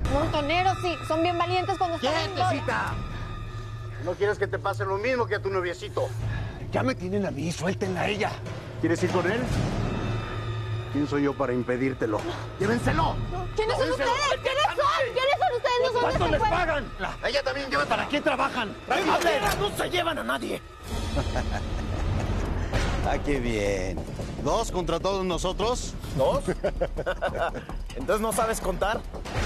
Montoneros, sí. Son bien valientes cuando están en bola. ¡Quietecita! ¿No quieres que te pase lo mismo que a tu noviecito? Ya me tienen a mí, suéltenla a ella. ¿Quieres ir con él? ¿Quién soy yo para impedírtelo? ¡Llévenselo! ¿Quiénes son ustedes? ¿Quiénes son? ¿Quiénes son ustedes? No son ¿Cuánto de les ese pagan? A ella también llévatela. ¿Para quién trabajan? No se llevan a nadie. Ah, qué bien. ¿2 contra todos nosotros? ¿2? ¿Entonces no sabes contar?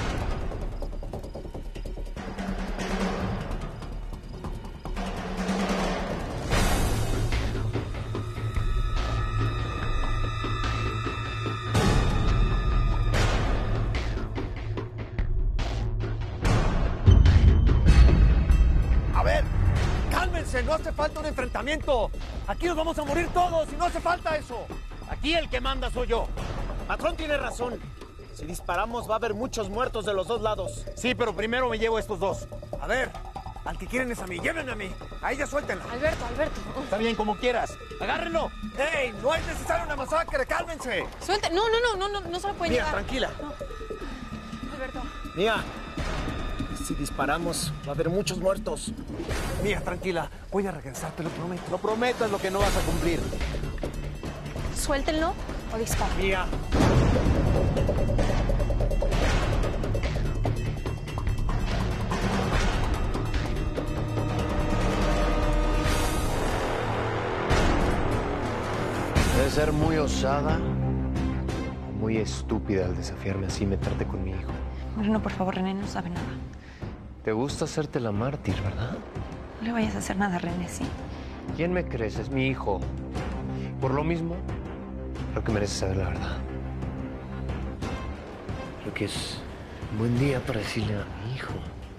A ver, cálmense, no hace falta un enfrentamiento. Aquí nos vamos a morir todos y no hace falta eso. Aquí el que manda soy yo. Patrón tiene razón. Si disparamos va a haber muchos muertos de los dos lados. Sí, pero primero me llevo a estos dos. A ver, al que quieren es a mí, llévenme a mí. A ella suéltenla. Alberto. Está bien, como quieras. Agárrenlo. ¡Ey! No es necesaria una masacre, cálmense. Suelta. No se lo pueden Mía, llevar. tranquila. Alberto. Mía, si disparamos va a haber muchos muertos. Mía, tranquila. Voy a regresar, te lo prometo. Lo prometo es lo que no vas a cumplir. Suéltenlo o disparen. Mía. Debe ser muy osada, muy estúpida al desafiarme así, meterte con mi hijo. Bruno, por favor, René no sabe nada. Te gusta hacerte la mártir, ¿verdad? No le vayas a hacer nada a René, ¿sí? ¿Quién me crees? Es mi hijo. Por lo mismo, creo que mereces saber la verdad. Creo que es un buen día para decirle a mi hijo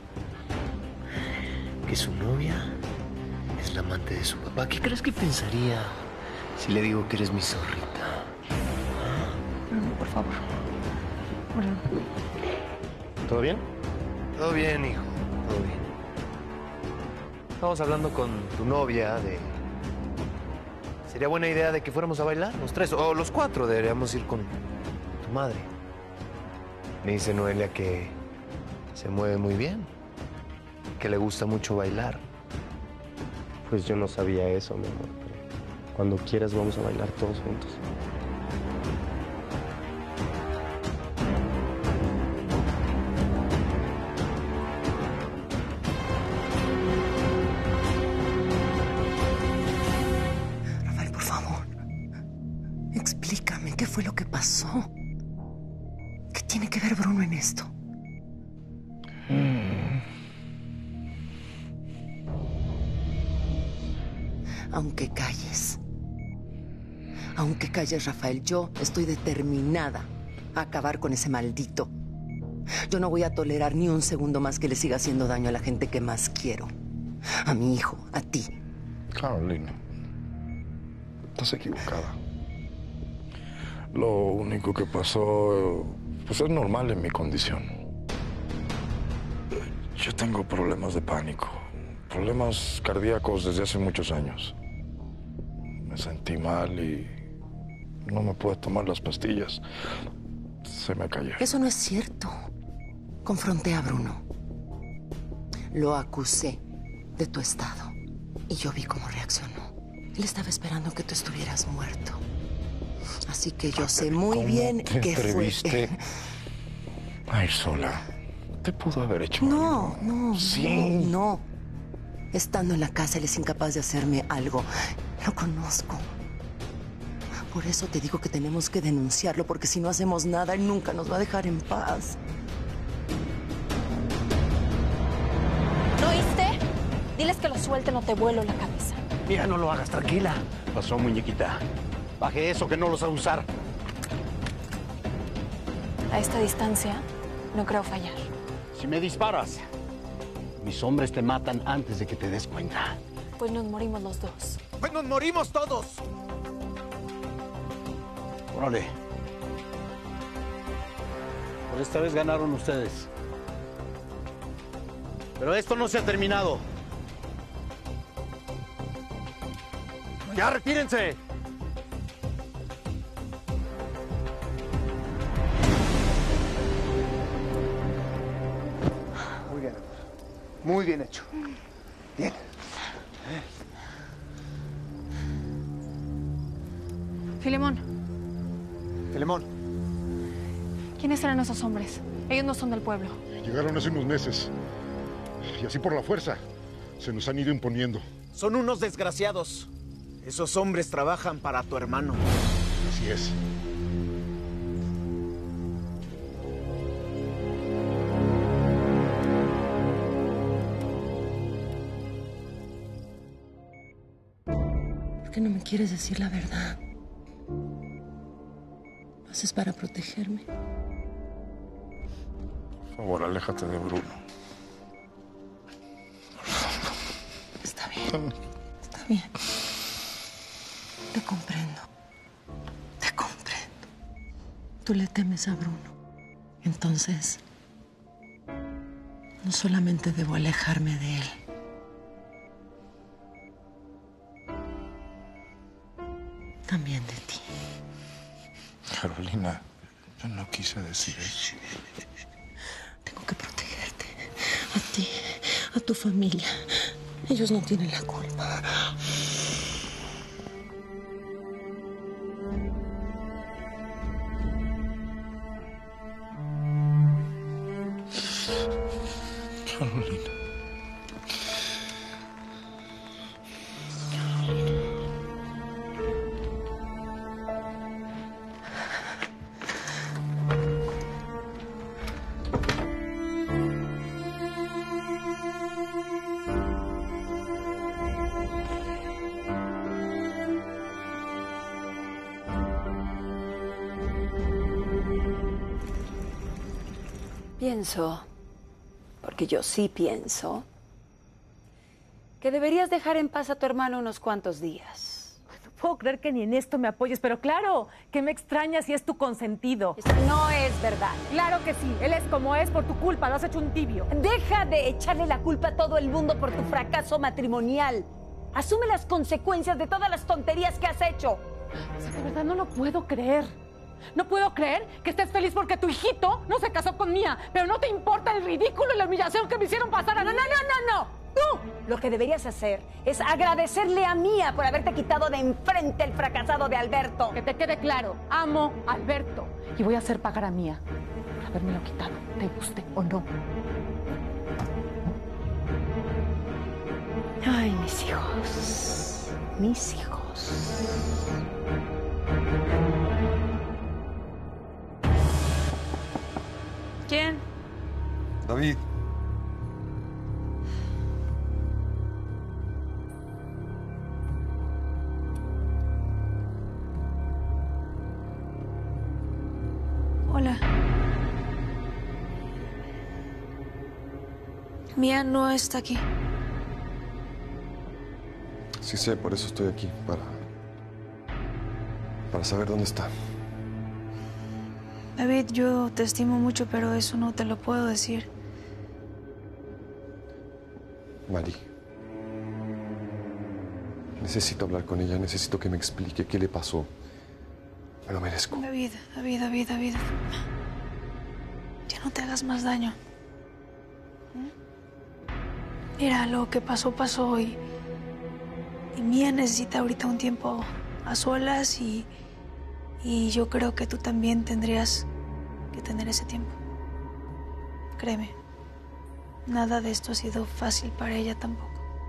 que su novia es la amante de su papá. ¿Qué crees que pensaría si le digo que eres mi zorrita? Bruno, por favor. Bruno. ¿Todo bien? Todo bien, hijo. Todo bien. Estamos hablando con tu novia de... Sería buena idea de que fuéramos a bailar, los 3, o los 4. Deberíamos ir con tu madre. Me dice Noelia que se mueve muy bien, que le gusta mucho bailar. Pues yo no sabía eso, mi amor. Pero cuando quieras vamos a bailar todos juntos. Rafael, por favor, explícame qué fue lo que pasó. ¿Qué tiene que ver Bruno en esto? Aunque calles, Rafael, yo estoy determinada a acabar con ese maldito. Yo no voy a tolerar ni un segundo más que le siga haciendo daño a la gente que más quiero. A mi hijo, a ti. Carolina, estás equivocada. Lo único que pasó, pues es normal en mi condición. Yo tengo problemas de pánico, problemas cardíacos desde hace muchos años. Me sentí mal y no me pude tomar las pastillas. Se me cayó. Eso no es cierto. Confronté a Bruno. Lo acusé de tu estado. Y yo vi cómo reaccionó. Él estaba esperando que tú estuvieras muerto. Así que yo sé muy bien qué fue. ¿Atreviste a ir sola? Te pudo haber hecho No, algo. no, Sí. no. Estando en la casa, él es incapaz de hacerme algo. Lo conozco. Por eso te digo que tenemos que denunciarlo, porque si no hacemos nada, él nunca nos va a dejar en paz. ¿No oíste? Diles que lo suelten o te vuelo la cabeza. Mira, no lo hagas, tranquila. Pasó, muñequita. Baje eso, que no lo sabe usar. A esta distancia, no creo fallar. Si me disparas, mis hombres te matan antes de que te des cuenta. Pues nos morimos los dos. Pues nos morimos todos. Órale. Por esta vez ganaron ustedes. Pero esto no se ha terminado. ¡Ya retírense! Muy bien hecho. Bien. Filemón, Filemón. ¿quiénes eran esos hombres? Ellos no son del pueblo. Llegaron hace unos meses. Y así por la fuerza se nos han ido imponiendo. Son unos desgraciados. Esos hombres trabajan para tu hermano. Así es. ¿Por qué no me quieres decir la verdad? ¿Lo haces para protegerme? Por favor, aléjate de Bruno. Está bien. Está bien. Te comprendo. Te comprendo. Tú le temes a Bruno. Entonces, no solamente debo alejarme de él. También de ti. Carolina, yo no quise decir eso. Tengo que protegerte. A ti, a tu familia. Ellos no tienen la culpa. Carolina. Pienso, porque yo sí pienso, que deberías dejar en paz a tu hermano unos cuantos días. No puedo creer que ni en esto me apoyes, pero claro, que me extrañas si es tu consentido. Eso no es verdad. Claro que sí, él es como es por tu culpa, lo has hecho un tibio. Deja de echarle la culpa a todo el mundo por tu fracaso matrimonial. Asume las consecuencias de todas las tonterías que has hecho. O sea, de verdad no lo puedo creer. No puedo creer que estés feliz porque tu hijito no se casó con Mía, pero no te importa el ridículo y la humillación que me hicieron pasar a... No. Tú lo que deberías hacer es agradecerle a Mía por haberte quitado de enfrente el fracasado de Alberto. Que te quede claro, amo a Alberto y voy a hacer pagar a Mía por habérmelo quitado, te guste o no. Ay, mis hijos. Mis hijos. ¿Quién? David. Hola. Mía no está aquí. Sí sé, por eso estoy aquí, para saber dónde está. David, yo te estimo mucho, pero eso no te lo puedo decir. Mari. Necesito hablar con ella, necesito que me explique qué le pasó. Me lo merezco. David. Ya no te hagas más daño. Mira, lo que pasó, pasó y Mía necesita ahorita un tiempo a solas y yo creo que tú también tendrías que tener ese tiempo. Créeme, nada de esto ha sido fácil para ella tampoco.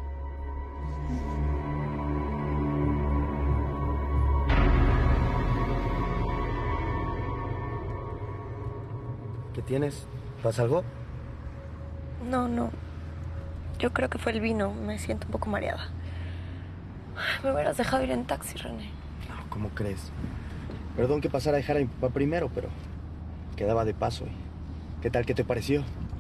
¿Qué tienes? ¿Pasa algo? No. Yo creo que fue el vino. Me siento un poco mareada. Me hubieras dejado ir en taxi, René. No, ¿cómo crees? Perdón que pasara a dejar a mi papá primero, pero quedaba de paso. ¿Qué tal? ¿Qué te pareció?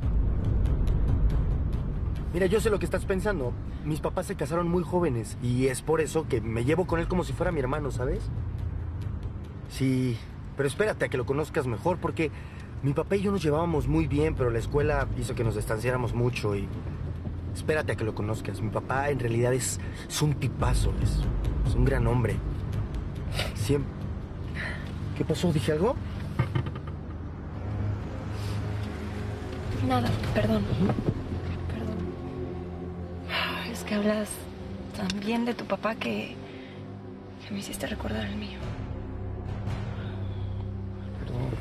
Mira, yo sé lo que estás pensando. Mis papás se casaron muy jóvenes y es por eso que me llevo con él como si fuera mi hermano, ¿sabes? Sí, pero espérate a que lo conozcas mejor porque mi papá y yo nos llevábamos muy bien, pero la escuela hizo que nos distanciáramos mucho y... Espérate a que lo conozcas. Mi papá en realidad es un tipazo, es un gran hombre. Siempre... ¿Qué pasó? ¿Dije algo? Nada, perdón. que hablas tan bien de tu papá que me hiciste recordar el mío. Perdón.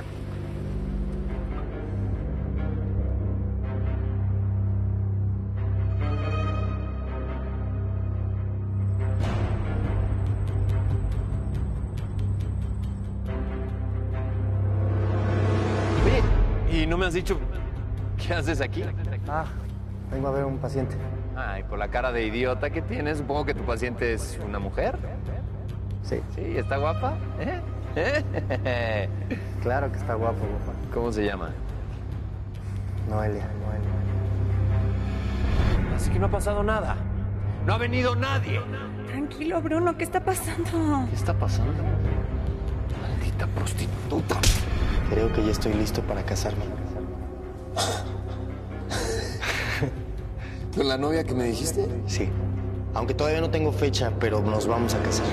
Oye, ¿y no me has dicho qué haces aquí? Vengo a ver a un paciente. Ay, por la cara de idiota que tienes, supongo que tu paciente es una mujer. Sí. Sí, ¿está guapa? ¿Eh? Claro que está guapo, papá. ¿Cómo se llama? Noelia. Así que no ha pasado nada. No ha venido nadie. Tranquilo, Bruno, ¿qué está pasando? ¿Qué está pasando? Maldita prostituta. Creo que ya estoy listo para casarme. ¿Con la novia que me dijiste? Sí. Aunque todavía no tengo fecha, pero nos vamos a casar.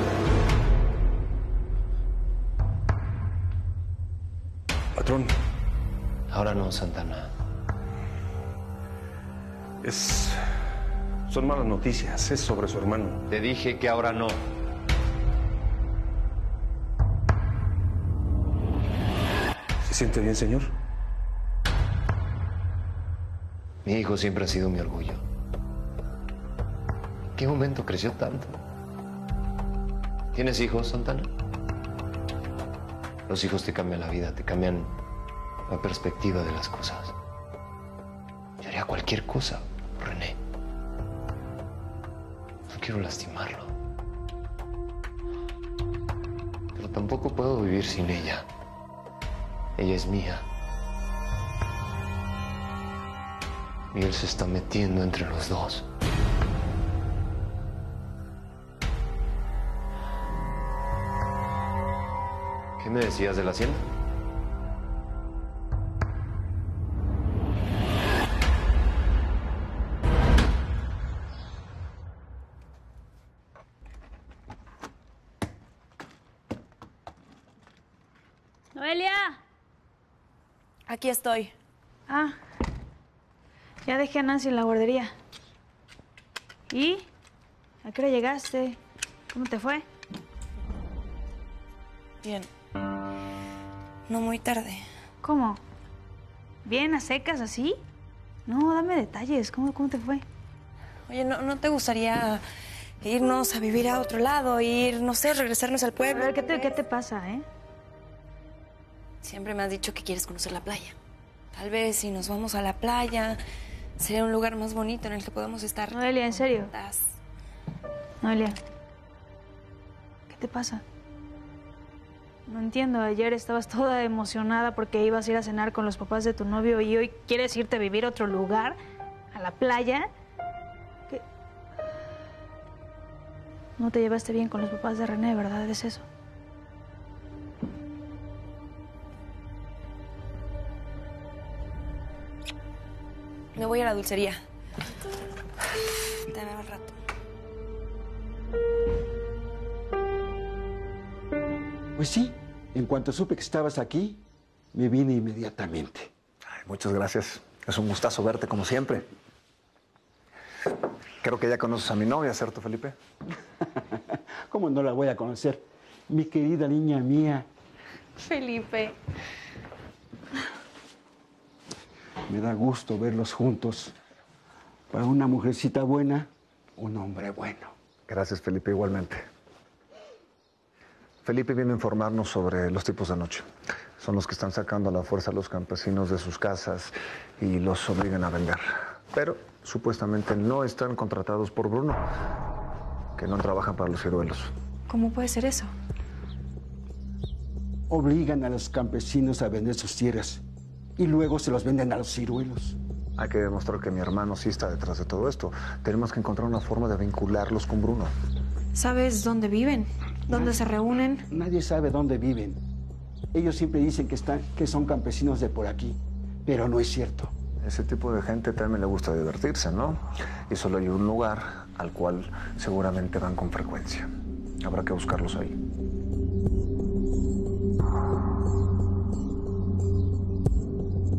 Patrón. Ahora no, Santana. Son malas noticias. Es sobre su hermano. Te dije que ahora no. ¿Se siente bien, señor? Mi hijo siempre ha sido mi orgullo. ¿En qué momento creció tanto? ¿Tienes hijos, Santana? Los hijos te cambian la vida, te cambian la perspectiva de las cosas. Yo haría cualquier cosa por René. No quiero lastimarlo. Pero tampoco puedo vivir sin ella. Ella es mía. Y él se está metiendo entre los dos. ¿Qué me decías de la hacienda? ¡Noelia! Aquí estoy. Ah, ya dejé a Nancy en la guardería. ¿Y? ¿A qué hora llegaste? ¿Cómo te fue? Bien. No muy tarde. ¿Cómo? ¿Bien, a secas, así? No, dame detalles. ¿Cómo te fue? Oye, ¿no te gustaría irnos a vivir a otro lado? Ir, no sé, regresarnos al pueblo. A ver, ¿qué te pasa, eh? Siempre me has dicho que quieres conocer la playa. Tal vez si nos vamos a la playa, sería un lugar más bonito en el que podamos estar. Noelia, ¿en serio? Juntas. Noelia, ¿qué te pasa? No entiendo. Ayer estabas toda emocionada porque ibas a ir a cenar con los papás de tu novio y hoy quieres irte a vivir a otro lugar, a la playa. ¿Qué? No te llevaste bien con los papás de René, ¿verdad? ¿Es eso? Me voy a la dulcería. Te veo al rato. Pues sí, en cuanto supe que estabas aquí, me vine inmediatamente. Ay, muchas gracias. Es un gustazo verte como siempre. Creo que ya conoces a mi novia, ¿cierto, Felipe? ¿Cómo no la voy a conocer? Mi querida niña mía. Felipe. Me da gusto verlos juntos. Para una mujercita buena, un hombre bueno. Gracias, Felipe, igualmente. Felipe viene a informarnos sobre los tipos de noche. Son los que están sacando a la fuerza a los campesinos de sus casas y los obligan a vender. Pero supuestamente no están contratados por Bruno, que no trabajan para los ciruelos. ¿Cómo puede ser eso? Obligan a los campesinos a vender sus tierras y luego se los venden a los ciruelos. Hay que demostrar que mi hermano sí está detrás de todo esto. Tenemos que encontrar una forma de vincularlos con Bruno. ¿Sabes dónde viven? ¿Dónde se reúnen? Nadie sabe dónde viven. Ellos siempre dicen que son campesinos de por aquí, pero no es cierto. Ese tipo de gente también le gusta divertirse, ¿no? Y solo hay un lugar al cual seguramente van con frecuencia. Habrá que buscarlos ahí.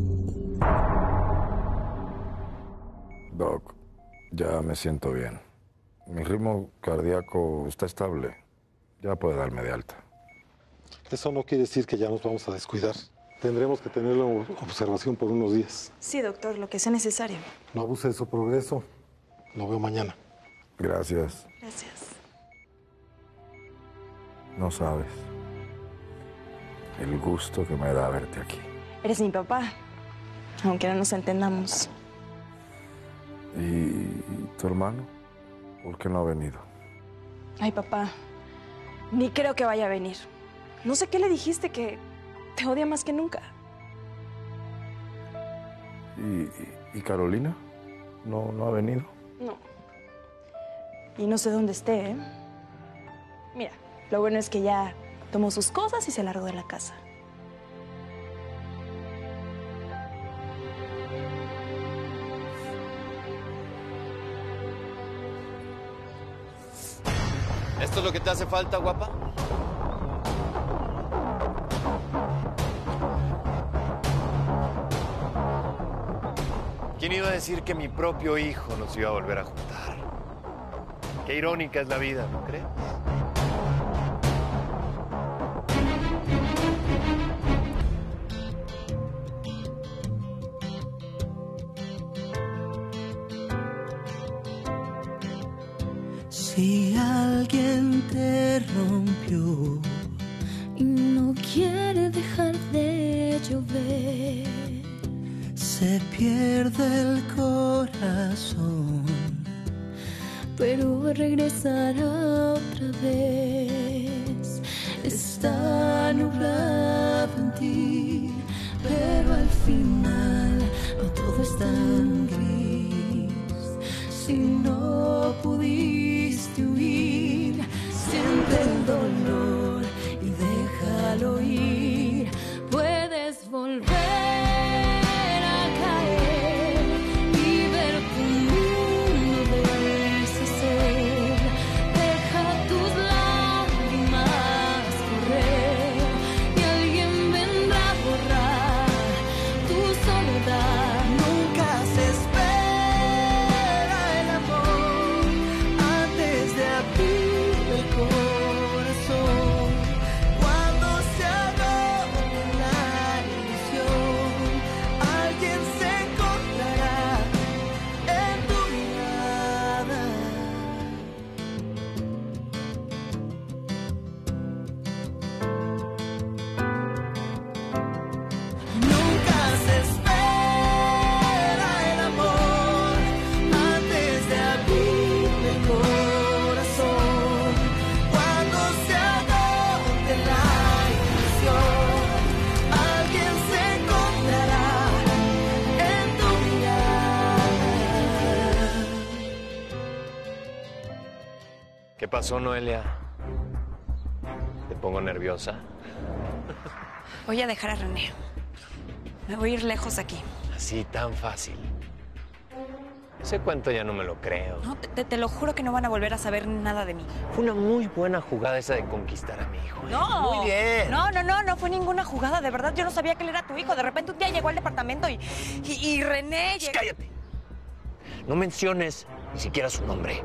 Doc, ya me siento bien. Mi ritmo cardíaco está estable. Ya puede darme de alta. Eso no quiere decir que ya nos vamos a descuidar. Tendremos que tenerlo en observación por unos días. Sí, doctor, lo que sea necesario. No abuse de su progreso. Lo veo mañana. Gracias. Gracias. No sabes el gusto que me da verte aquí. Eres mi papá, aunque no nos entendamos. ¿Y tu hermano? ¿Por qué no ha venido? Ay, papá, ni creo que vaya a venir. No sé qué le dijiste, que te odia más que nunca. ¿Y Carolina? ¿No ha venido? No. Y no sé dónde esté, ¿eh? Mira, lo bueno es que ya tomó sus cosas y se largó de la casa. ¿Esto es lo que te hace falta, guapa? ¿Quién iba a decir que mi propio hijo nos iba a volver a juntar? Qué irónica es la vida, ¿no crees? Si alguien te rompió y no quiere dejar de llover, se pierde el corazón, pero regresará otra vez. Está nublado en ti, pero al final no todo es tan gris. Si no pudiste huir, siente el dolor y déjalo ir. Puedes volver a caer y ver tu mundo deshacer. Deja tus lágrimas correr y alguien vendrá a borrar tu soledad. Nunca se espera el amor antes de abrir el corazón. Cuando se agote la ilusión, alguien se encontrará en tu mirada. Nunca se espera el amor antes de abrir el corazón. Cuando se agote la ilusión, alguien se encontrará en tu mirada. ¿Qué pasó, Noelia? ¿Te pongo nerviosa? Voy a dejar a René. Me voy a ir lejos de aquí. Así, tan fácil. Ese cuento ya no me lo creo. No, te lo juro que no van a volver a saber nada de mí. Fue una muy buena jugada esa de conquistar a mi hijo. ¿eh? No. Muy bien. No fue ninguna jugada. De verdad, yo no sabía que él era tu hijo. De repente un día llegó al departamento y René... Shh, cállate. No menciones ni siquiera su nombre.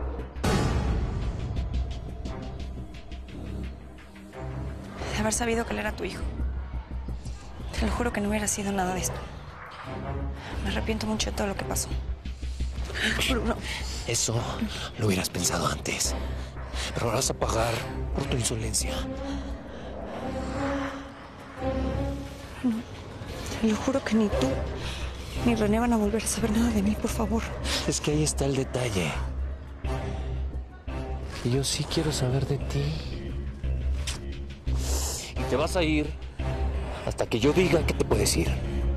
De haber sabido que él era tu hijo. Te lo juro que no hubiera sido nada de esto. Me arrepiento mucho de todo lo que pasó. Bruno. Eso lo hubieras pensado antes. Pero ahora vas a pagar por tu insolencia. No, te lo juro que ni tú ni René van a volver a saber nada de mí, por favor. Es que ahí está el detalle. Y yo sí quiero saber de ti. Y te vas a ir hasta que yo diga que te puedes ir.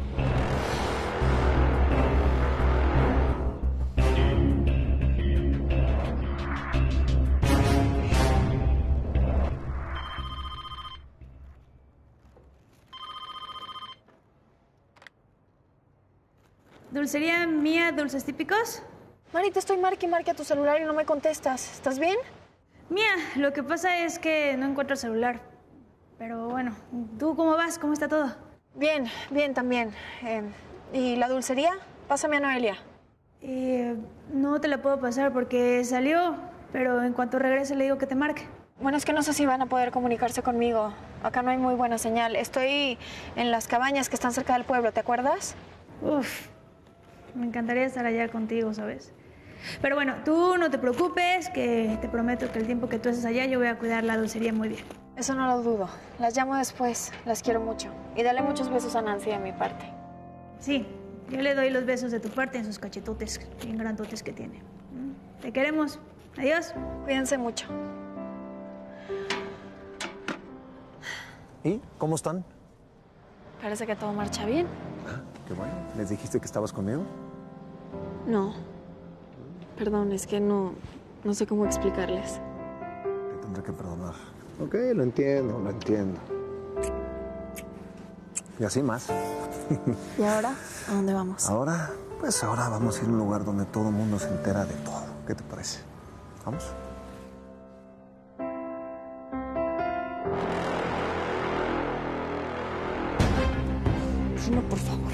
¿Dulcería Mía, dulces típicos? Mari, te estoy marque y marque a tu celular y no me contestas. ¿Estás bien? Mía, lo que pasa es que no encuentro el celular. Pero bueno, ¿tú cómo vas? ¿Cómo está todo? Bien, bien también. ¿Y la dulcería? Pásame a Noelia. No te la puedo pasar porque salió. pero en cuanto regrese le digo que te marque. Bueno, es que no sé si van a poder comunicarse conmigo. Acá no hay muy buena señal. Estoy en las cabañas que están cerca del pueblo, ¿te acuerdas? Uf, me encantaría estar allá contigo, ¿sabes? Pero bueno, tú no te preocupes, que te prometo que el tiempo que tú estés allá yo voy a cuidar la dulcería muy bien. Eso no lo dudo. Las llamo después. Las quiero mucho. Y dale muchos besos a Nancy de mi parte. Sí, yo le doy los besos de tu parte en sus cachetotes bien grandotes que tiene. Te queremos. Adiós. Cuídense mucho. ¿Y cómo están? Parece que todo marcha bien. Ah, qué bueno. ¿Les dijiste que estabas conmigo? No. Perdón, es que no sé cómo explicarles. Te tendré que perdonar. Ok, lo entiendo, lo entiendo. Y así más. ¿Y ahora? ¿A dónde vamos? Ahora, pues ahora vamos a ir a un lugar donde todo el mundo se entera de todo. ¿Qué te parece? ¿Vamos? Bruno, por favor.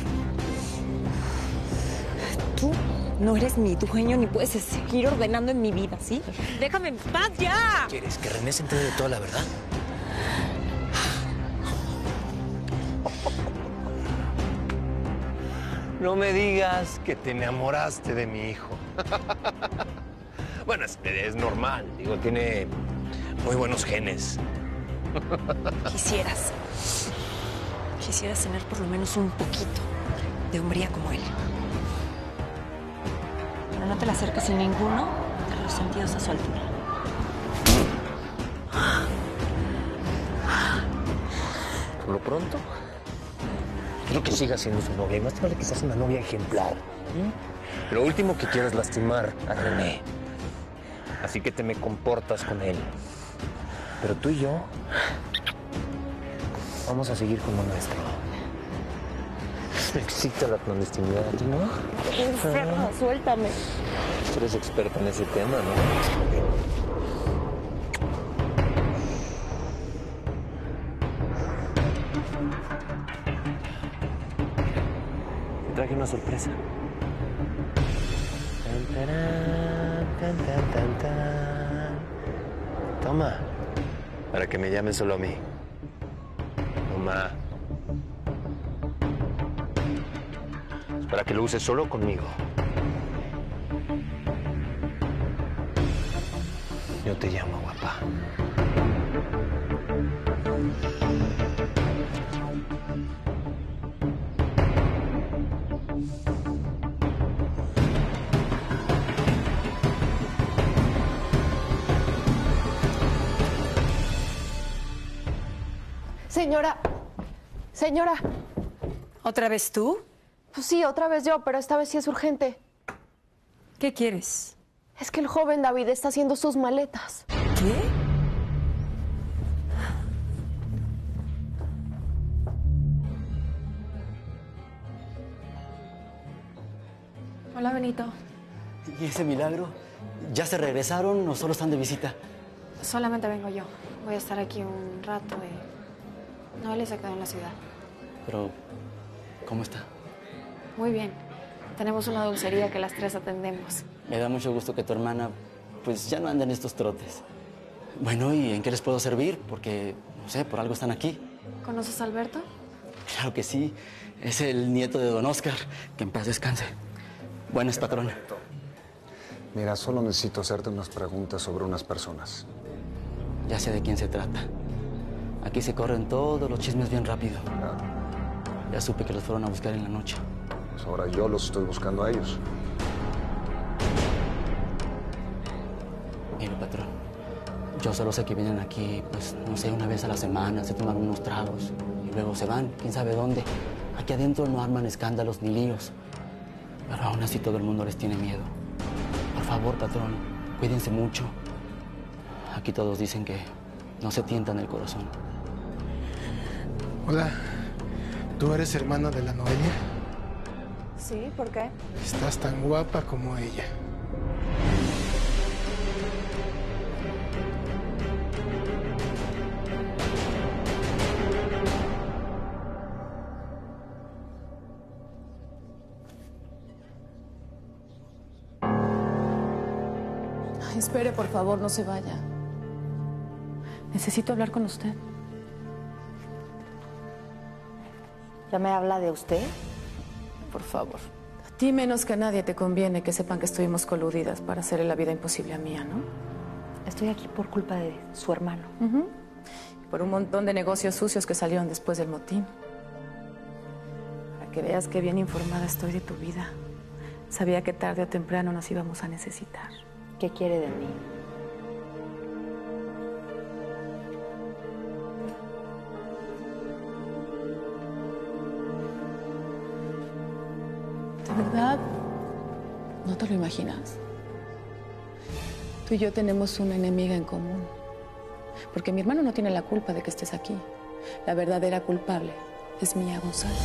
Tú no eres mi dueño ni puedes seguir ordenando en mi vida, ¿sí? ¡Déjame en paz ya! ¿Quieres que René se entere de toda la verdad? No me digas que te enamoraste de mi hijo. Bueno, es normal. Digo, tiene muy buenos genes. Quisieras tener por lo menos un poquito de hombría como él. Pero no te le acerques sin ninguno de los sentidos a su altura. Por lo pronto, quiero que sigas siendo su novia. Y más te vale que seas una novia ejemplar. Lo último que quiero es lastimar a René. Así que te me comportas con él. Pero tú y yo vamos a seguir con lo nuestro. Me excita la clandestinidad, ¿a ti no? Enferma, suéltame. Tú eres experta en ese tema, ¿no? Te traje una sorpresa. Tan, tarán, tan, tan, tan, tan. Toma, para que me llamen solo a mí. Toma. Es para que lo uses solo conmigo. Yo te llamo, guapa. Señora. ¿Otra vez tú? Pues sí, otra vez yo, pero esta vez sí es urgente. ¿Qué quieres? Es que el joven David está haciendo sus maletas. ¿Qué? Hola, Benito. ¿Y ese milagro? ¿Ya se regresaron o solo están de visita? Solamente vengo yo. Voy a estar aquí un rato y... Noelia se quedó en la ciudad. Pero, ¿cómo está? Muy bien. Tenemos una dulcería que las tres atendemos. Me da mucho gusto que tu hermana, pues, ya no ande en estos trotes. Bueno, ¿y en qué les puedo servir? Porque, no sé, por algo están aquí. ¿Conoces a Alberto? Claro que sí. Es el nieto de don Oscar. Que en paz descanse. Buenas, patrón. Mira, solo necesito hacerte unas preguntas sobre unas personas. Ya sé de quién se trata. Aquí se corren todos los chismes bien rápido. Ya supe que los fueron a buscar en la noche. Pues ahora yo los estoy buscando a ellos. Mire, patrón. Yo solo sé que vienen aquí, pues, no sé, una vez a la semana, se toman unos tragos y luego se van, quién sabe dónde. Aquí adentro no arman escándalos ni líos. Pero aún así todo el mundo les tiene miedo. Por favor, patrón, cuídense mucho. Aquí todos dicen que no se tientan el corazón. Hola, ¿tú eres hermana de la Noelia? Sí, ¿por qué? Estás tan guapa como ella. Ay, Espere, por favor, no se vaya. Necesito hablar con usted. ¿Ya me habla de usted? Por favor. A ti menos que a nadie te conviene que sepan que estuvimos coludidas para hacerle la vida imposible a Mía, ¿no? Estoy aquí por culpa de su hermano. Por un montón de negocios sucios que salieron después del motín. Para que veas qué bien informada estoy de tu vida. Sabía que tarde o temprano nos íbamos a necesitar. ¿Qué quiere de mí? ¿De verdad? ¿No te lo imaginas? Tú y yo tenemos una enemiga en común. Porque mi hermano no tiene la culpa de que estés aquí. La verdadera culpable es Mía González.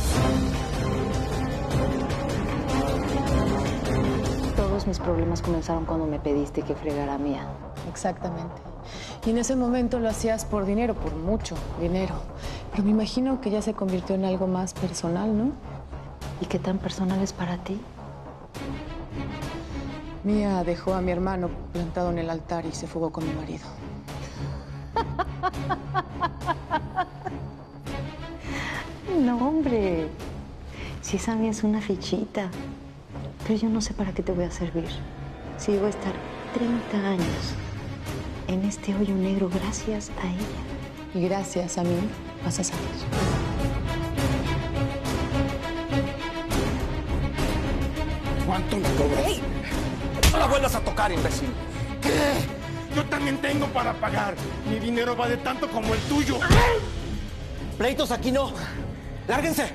Todos mis problemas comenzaron cuando me pediste que fregara a Mía. Exactamente. Y en ese momento lo hacías por dinero, por mucho dinero. Pero me imagino que ya se convirtió en algo más personal, ¿no? ¿Y qué tan personal es para ti? Mía dejó a mi hermano plantado en el altar y se fugó con mi marido. No, hombre. Si esa Mía es una fichita. Pero yo no sé para qué te voy a servir. Si yo voy a estar 30 años en este hoyo negro gracias a ella. Y gracias a mí vas a salir. ¿Cuánto me cobras? ¡Ey! ¡No la vuelvas a tocar, imbécil! ¿Qué? Yo también tengo para pagar. Mi dinero vale tanto como el tuyo. Pleitos aquí no. ¡Lárguense!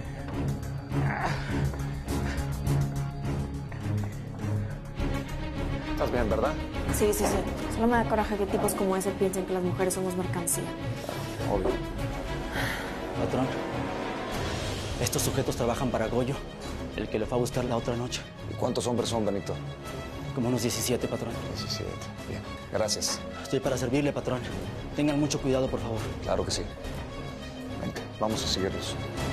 Estás bien, ¿verdad? Sí. Solo me da coraje que tipos como ese piensen que las mujeres somos mercancía. Obvio. Patrón, estos sujetos trabajan para Goyo, el que le fue a buscar la otra noche. ¿Y cuántos hombres son, Benito? Como unos 17, patrón. 17. Bien. Gracias. Estoy para servirle, patrón. Tengan mucho cuidado, por favor. Claro que sí. Vente, vamos a seguirlos.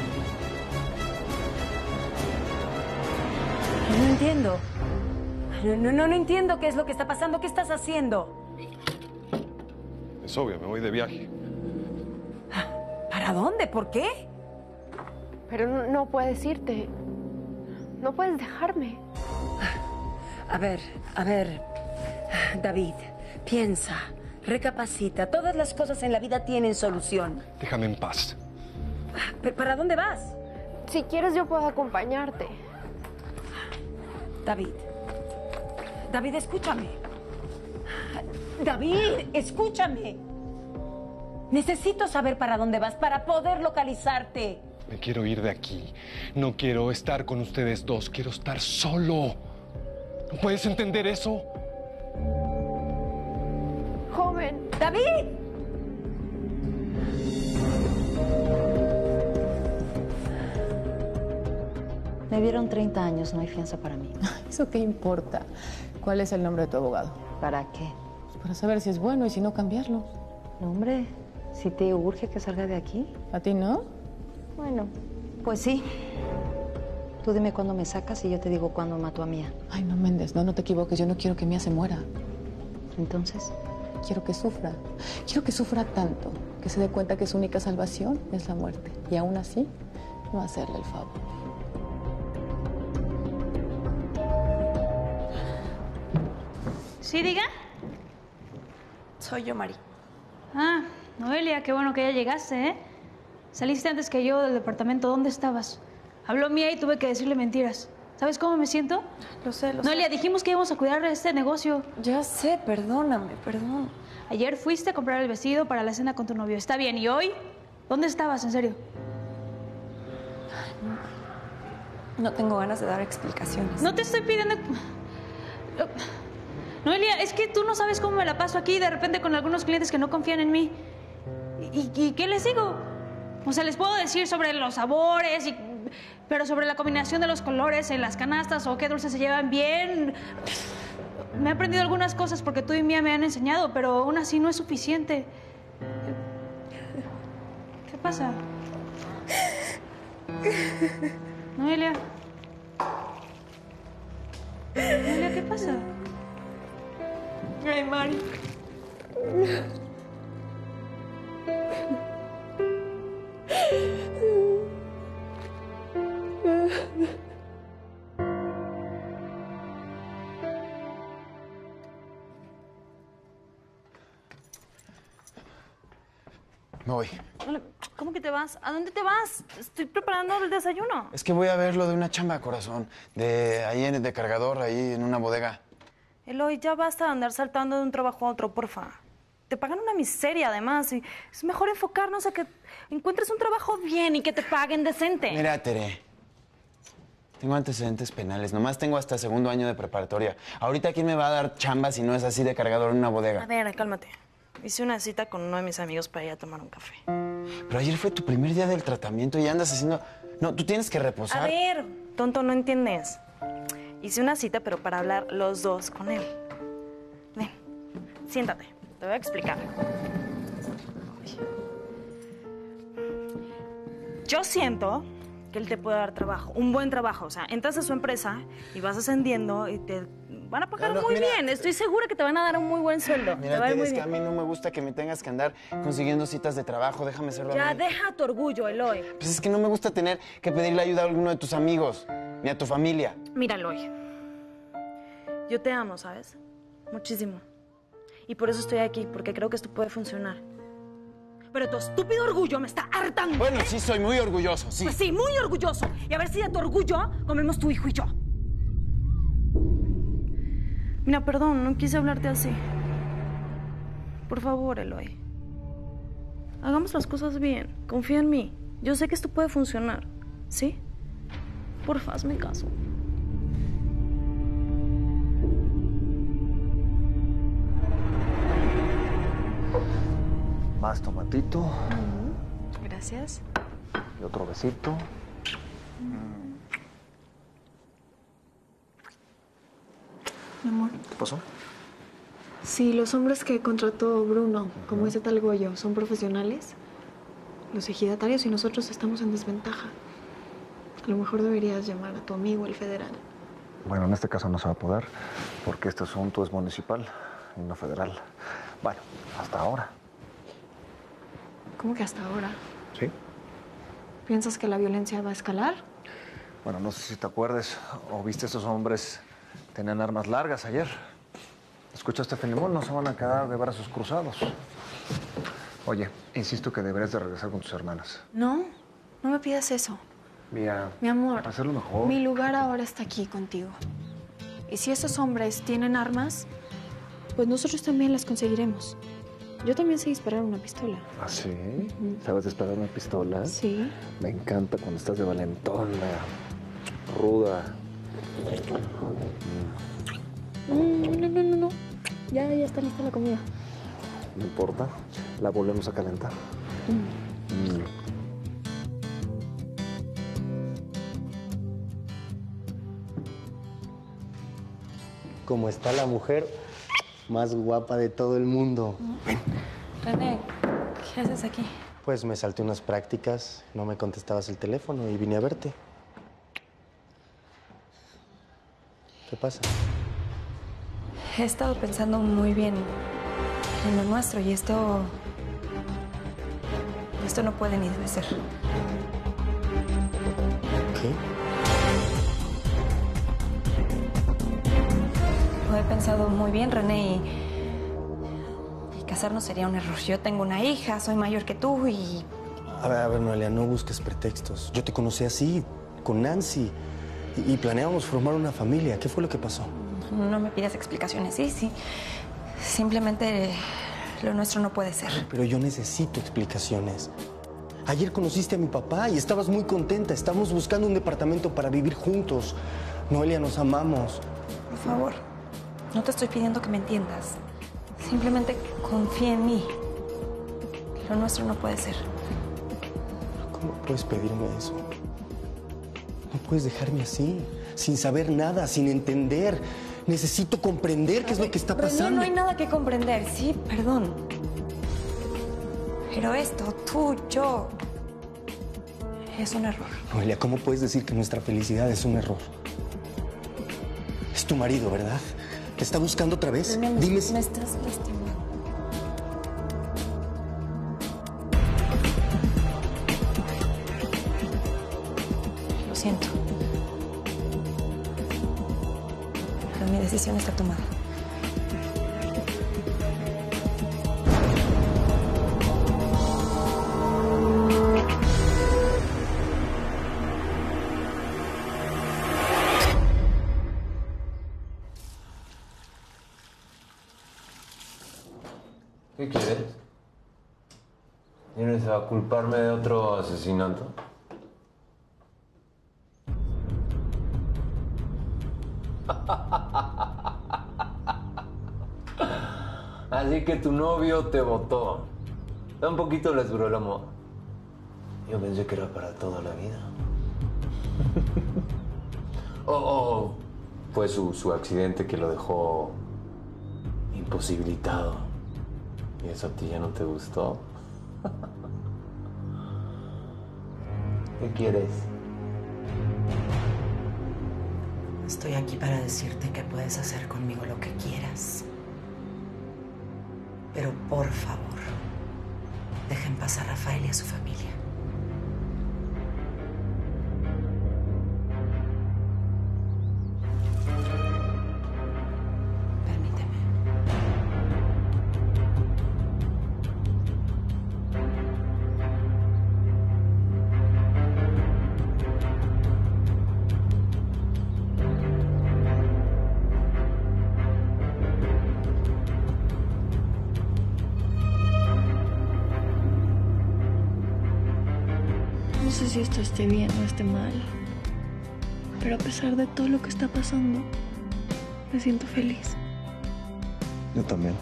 No entiendo. No entiendo qué es lo que está pasando. ¿Qué estás haciendo? Es obvio, me voy de viaje. ¿Para dónde? ¿Por qué? Pero no puedes irte. No puedes dejarme. A ver, David, piensa, recapacita. Todas las cosas en la vida tienen solución. Déjame en paz. ¿Pero para dónde vas? Si quieres, yo puedo acompañarte. David, escúchame. David, escúchame. Necesito saber para dónde vas para poder localizarte. Me quiero ir de aquí. No quiero estar con ustedes dos. Quiero estar solo. ¿No puedes entender eso? Joven. ¡David! Me dieron 30 años, no hay fianza para mí. ¿Eso qué importa? ¿Cuál es el nombre de tu abogado? ¿Para qué? Pues para saber si es bueno y si no cambiarlo. No, hombre, si te urge que salga de aquí. ¿A ti no? Bueno, pues sí. Tú dime cuándo me sacas y yo te digo cuándo mato a Mía. Ay, no, Méndez, no te equivoques. Yo no quiero que Mía se muera. Entonces, quiero que sufra. Quiero que sufra tanto que se dé cuenta que su única salvación es la muerte. Y aún así, no hacerle el favor. ¿Sí, diga? Soy yo, Mari. Ah, Noelia, qué bueno que ya llegaste, ¿eh? Saliste antes que yo del departamento. ¿Dónde estabas? Habló Mía y tuve que decirle mentiras. ¿Sabes cómo me siento? Lo sé. Noelia, dijimos que íbamos a cuidar de este negocio. Ya sé, perdóname, perdón. Ayer fuiste a comprar el vestido para la cena con tu novio. Está bien, ¿y hoy? ¿Dónde estabas, en serio? No tengo ganas de dar explicaciones. No te estoy pidiendo... Noelia, es que tú no sabes cómo me la paso aquí de repente con algunos clientes que no confían en mí. ¿Y qué les digo? O sea, les puedo decir sobre los sabores, pero sobre la combinación de los colores en las canastas o qué dulces se llevan bien. Me he aprendido algunas cosas porque tú y Mía me han enseñado, pero aún así no es suficiente. ¿Qué pasa? Noelia. Noelia, ¿qué pasa? Ay, Mari. Me voy. ¿Cómo que te vas? ¿A dónde te vas? Estoy preparando el desayuno. Es que voy a ver lo de una chamba, corazón. De cargador, ahí en una bodega. Eloy, ya basta de andar saltando de un trabajo a otro, porfa. Te pagan una miseria, además. Y es mejor enfocarnos a que encuentres un trabajo bien y que te paguen decente. Mira, Tere. Tengo antecedentes penales. Nomás tengo hasta segundo año de preparatoria. Ahorita, ¿quién me va a dar chamba si no es así de cargador en una bodega? A ver, cálmate. Hice una cita con uno de mis amigos para ir a tomar un café. Pero ayer fue tu primer día del tratamiento y andas haciendo... No, tú tienes que reposar. A ver, tonto, no entiendes. Hice una cita, pero para hablar los dos con él. Ven, siéntate. Te voy a explicar. Yo siento que él te puede dar trabajo, un buen trabajo. O sea, entras a su empresa y vas ascendiendo y te van a pagar muy bien. Estoy segura que te van a dar un muy buen sueldo. Mira, Tere, es que a mí no me gusta que me tengas que andar consiguiendo citas de trabajo. Déjame hacerlo a Ya, mí. deja tu orgullo, Eloy. Pues es que no me gusta tener que pedirle ayuda a alguno de tus amigos, ni a tu familia. Mira, Eloy. Yo te amo, ¿sabes? Muchísimo. Y por eso estoy aquí, porque creo que esto puede funcionar. Pero tu estúpido orgullo me está hartando. Bueno, sí, soy muy orgulloso, sí. Pues sí, muy orgulloso. Y a ver si de tu orgullo comemos tu hijo y yo. Mira, perdón, no quise hablarte así. Por favor, Eloy. Hagamos las cosas bien. Confía en mí. Yo sé que esto puede funcionar. ¿Sí? Porfa, hazme caso. Más tomatito. Gracias. Y otro besito. Mi amor. ¿Qué pasó? Sí, los hombres que contrató Bruno, como ese tal Goyo, son profesionales. Los ejidatarios y nosotros estamos en desventaja. A lo mejor deberías llamar a tu amigo, el federal. Bueno, en este caso no se va a poder, porque este asunto es municipal y no federal. Bueno, hasta ahora. ¿Cómo que hasta ahora? ¿Sí? ¿Piensas que la violencia va a escalar? Bueno, no sé si te acuerdas o viste, esos hombres tenían armas largas ayer. ¿Escuchaste, Filemón? No se van a quedar de brazos cruzados. Oye, insisto que deberías de regresar con tus hermanas. No, no me pidas eso. Mira, Mi amor, para hacerlo mejor. mi lugar ahora está aquí contigo. Y si esos hombres tienen armas, pues nosotros también las conseguiremos. Yo también sé disparar una pistola. ¿Ah, sí? ¿Sabes disparar una pistola? Sí. Me encanta cuando estás de valentona, ruda. No. Ya está lista la comida. No importa, la volvemos a calentar. Como está la mujer más guapa de todo el mundo. René, ¿qué haces aquí? Pues me salté unas prácticas, no me contestabas el teléfono y vine a verte. ¿Qué pasa? He estado pensando muy bien en lo nuestro y esto no puede ni debe ser. ¿Qué? Lo he pensado muy bien, René, y casarnos sería un error. Yo tengo una hija, soy mayor que tú y... A ver, Noelia, no busques pretextos. Yo te conocí así, con Nancy, y planeábamos formar una familia. ¿Qué fue lo que pasó? No me pidas explicaciones, sí. Simplemente lo nuestro no puede ser. Pero yo necesito explicaciones. Ayer conociste a mi papá y estabas muy contenta. Estamos buscando un departamento para vivir juntos. Noelia, nos amamos. Por favor, no te estoy pidiendo que me entiendas. Simplemente confía en mí. Lo nuestro no puede ser. ¿Cómo puedes pedirme eso? No puedes dejarme así, sin saber nada, sin entender. Necesito comprender qué es lo que está pasando. No hay nada que comprender, sí, perdón. Pero esto, tú, yo, es un error. Noelia, ¿cómo puedes decir que nuestra felicidad es un error? Es tu marido, ¿verdad? ¿Te está buscando otra vez? Dime si... Me estás lastimando. Lo siento. Pero mi decisión está tomada. ¿Qué quieres? ¿Vienes a culparme de otro asesinato? Así que tu novio te votó. Un poquito les duró el amor. Yo pensé que era para toda la vida. Fue su accidente que lo dejó imposibilitado. ¿Y eso a ti ya no te gustó? ¿Qué quieres? Estoy aquí para decirte que puedes hacer conmigo lo que quieras. Pero por favor, dejen pasar a Rafael y a su familia. No sé si esto esté bien o esté mal, pero a pesar de todo lo que está pasando, me siento feliz. Yo también.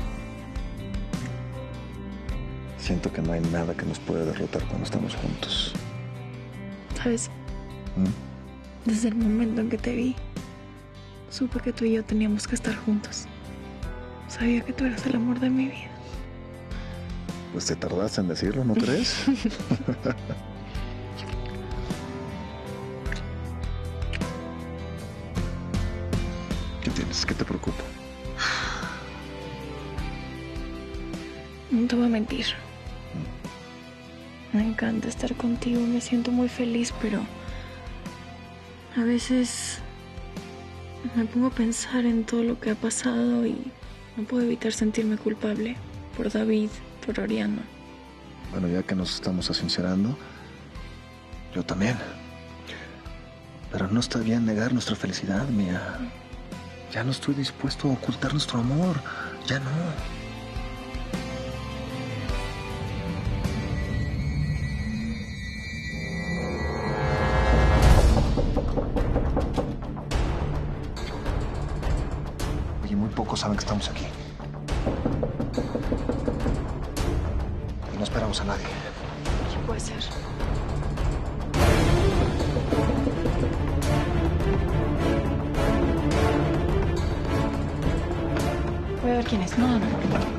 Siento que no hay nada que nos pueda derrotar cuando estamos juntos. ¿Sabes? Desde el momento en que te vi, supe que tú y yo teníamos que estar juntos. Sabía que tú eras el amor de mi vida. Pues te tardaste en decirlo, ¿no crees? ¿Qué tienes? ¿Qué te preocupa? No te voy a mentir. Me encanta estar contigo, me siento muy feliz, pero a veces me pongo a pensar en todo lo que ha pasado y no puedo evitar sentirme culpable por David, por Oriana. Bueno, ya que nos estamos sincerando, yo también. Pero no está bien negar nuestra felicidad, Mía. Ya no estoy dispuesto a ocultar nuestro amor. Ya no. Oye, muy pocos saben que estamos aquí. Y no esperamos a nadie. ¿Qué puede ser? Voy a ver quién es. No.